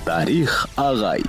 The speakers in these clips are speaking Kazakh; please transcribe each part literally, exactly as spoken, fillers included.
Тарих ағай.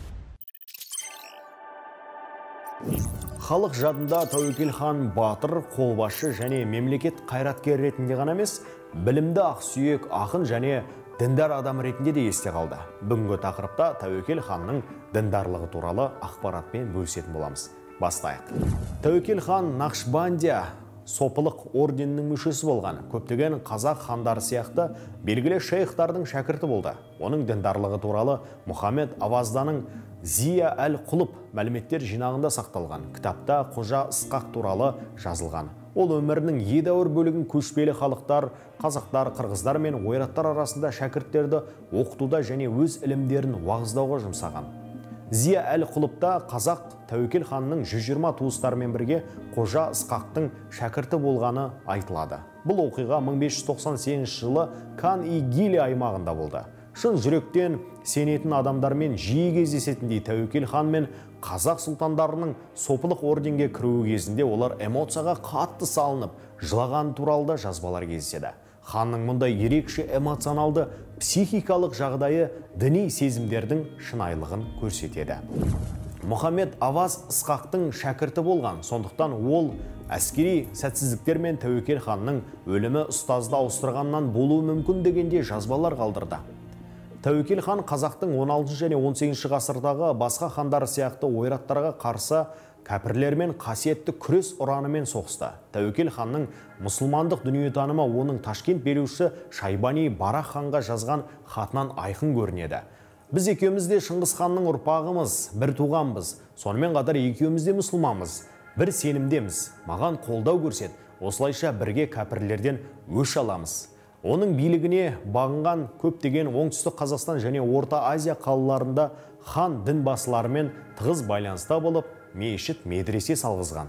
Халық жадында Тәуекел хан батыр, қолбасшы және мемлекет қайраткер ретінде ғана емес, білімді ақсүйек, ақын және діндар адам ретінде де есте қалды. Бүгінгі тақырыпта Тәуекел ханның діндарлығы туралы ақпаратпен бөлісетін боламыз. Бастайық. Тәуекел хан Нақшбандия сопылық орденінің мүшесі болған. Көптеген қазақ хандары сияқты белгілі шейхтардың шәкірті болды. Оның діндарлығы туралы Мұхаммед Авазданың Зия әл-Құлып мәліметтер жинағында сақталған. Кітапта Қожа Ысқақ туралы жазылған. Ол өмірінің едәуір бөлігін көшпелі халықтар, қазақтар, қырғыздар мен ойраттар арасында шәкірттерді оқытуда және өз ілімдерін уағыздауға жұмсаған. Зия әл-Құлыпта қазақ Тәуекел ханның жүз жиырма туыстарымен бірге Қожа Ысқақтың шәкірті болғаны айтылады. Бұл оқиға мың бес жүз тоқсан сегізінші жылы Кан-и-Гили аймағында болды. Шын жүректен сенетін адамдармен жиі кездесетіндей Тәуекел хан мен қазақ сұлтандарының сопылық орденге кіруі кезінде олар эмоцияға қатты салынып, жылаған туралы да жазбалар кездеседі. Ханның мұндай ерекше эмоционалды психикалық жағдайы діни сезімдердің шынайылығын көрсетеді. Мұхаммед Аваз Ысқақтың шәкірті болған, сондықтан ол әскери сәтсіздіктер мен Тәуекел ханның өлімі ұстазды ауыстырғаннан болуы мүмкін дегенде жазбалар қалдырды. Тәуекел хан қазақтың он алтыншы және он сегізінші ғасырдағы басқа хандары сияқты ойраттарға қарсы кәпірлермен қасиетті күрес ұранымен соғысты. Тәуекел ханның мұсылмандық дүниетанымы оның Ташкент билеушісі Шайбани Барақ ханға жазған хатынан айқын көрінеді. Біз екеуміз де Шыңғыс ханның ұрпағымыз, бір туғанбыз. Сонымен қатар екеуміз де мұсылманбыз, бір сенімдеміз. Маған қолдау көрсет, осылайша бірге кәпірлерден өш аламыз. Оның билігіне бағынған көптеген оңтүстік Қазақстан және Орта Азия қалаларында хан дін басыларымен тығыз байланыста болып, мешіт, медресе салғызған.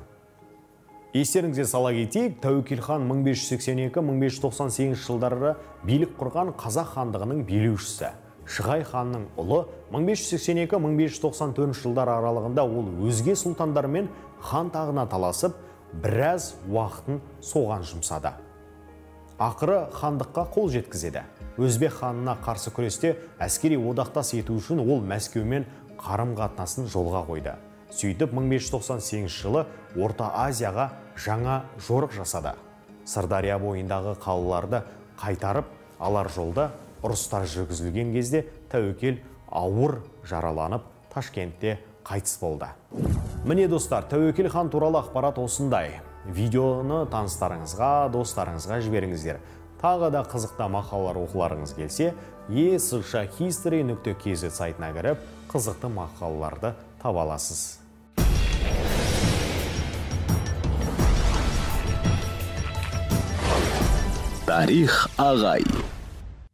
Естеріңізге сала кетейік, Тәуекел хан мың бес жүз сексен екі — мың бес жүз тоқсан сегізінші жылдары билік құрған қазақ хандығының билеушісі. Шығай ханның ұлы мың бес жүз сексен екі — мың бес жүз тоқсан төртінші жылдар аралығында ол өзге сұлтандармен хан тағына таласып, біраз уақытын соған жұмсады. Ақыры хандыққа қол жеткізеді. Өзбек ханына қарсы күресте әскери одақтас ету үшін ол Мәскеумен қарым-қатынасын жолға қойды. Сөйтіп мың бес жүз тоқсан сегізінші жылы Орта Азияға жаңа жорық жасады. Сырдария бойындағы қалаларды қайтарып алар жолда ұрыстар жүргізілген кезде Тәуекел ауыр жараланып Ташкентте қайтыс болды. Міне достар, Тәуекел хан туралы ақпарат осындай. Видеоны таныстарыңызға, достарыңызға жіберіңіздер. Тағы да қызықты мақалалар оқуларыңыз келсе, е эс жэ хистори нүкте кз сайтына кіріп, қызықты мақалаларды таба аласыз. Тарих ағай.